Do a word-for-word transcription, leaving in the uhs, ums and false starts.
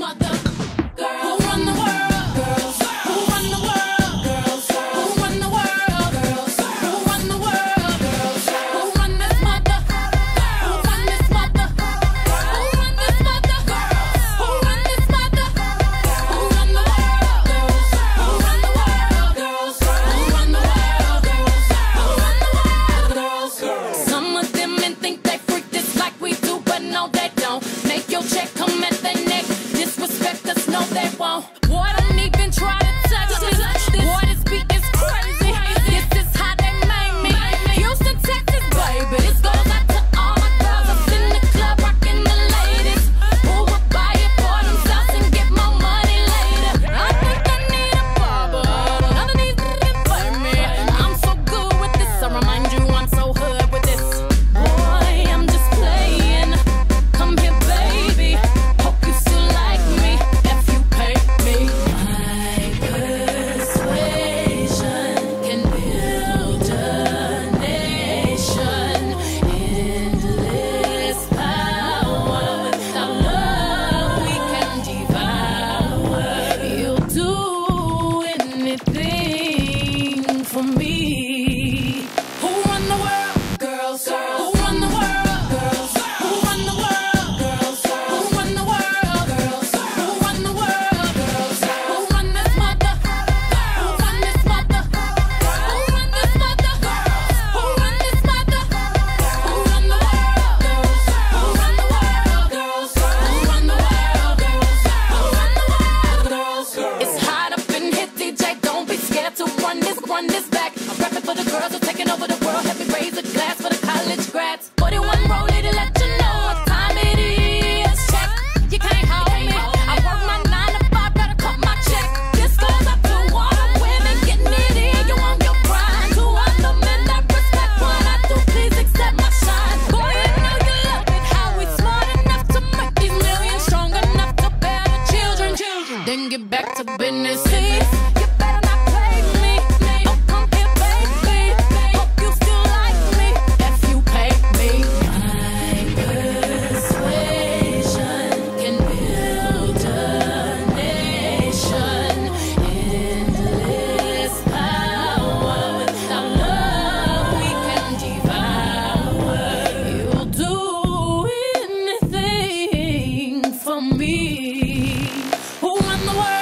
mother. Girls who run the world. Girls who run the world. Girls who run the world. Girls who run the world. Girls who run this mother. Who run this mother. Who run this mother. Who run this mother. Who run the world. Girls who run the world. Girls who run the world. Girls who run the world. Girls. Some of them men think they freak this like we do, but no they don't. Make your check come at their neck. Disrespect us, no they won't. Boy, don't even try to touch this. Boy, this beat is crazy. This is how they make me. Houston, Texas, baby. This goes out to all my girls up in the club, rocking the ladies. Who will buy it for themselves and get more money later? I think I need a barber. None of these niggas but me. I'm so good with this. I remind you I'm so hood with this. Boy, I'm just playing. Come here, baby. Hope you still like me if you pay me. My persuasion can build a nation. Endless power. Without love, we can devour. You'll do anything for me. Who run the world? Girls. Who run the world? Girls. Who run the world? Girls. Who run the world? Girls. Who run the world? Girls. Who run this mother? Who run this mother? Who run this mother? Who run this mother? Who run the world? Girls. Who run the world? Girls. Who run the world? Girls. Who run the world? Girls. It's hot up in here, D J. Don't be scared to run this, run this back. I'm rapping for the girls who are taking over the world. Help me raise a glass for the college grads. forty-one rollie to let you know what time it is. Check, you can't hold me. I work my nine to five, gotta cut my check. This goes up to all the women getting it in. You want your grind. To all the men that respect what I do, please accept my shine. Boy, you know you love it. How we smart enough to make these millions, strong enough to bear the children. Then get back to business. Please, you better not play me. Oh, come here, baby. Hope you still like me if you pay me. My persuasion can build a nation. Endless power. Without love, we can devour. You'll do anything for me. Who run the world?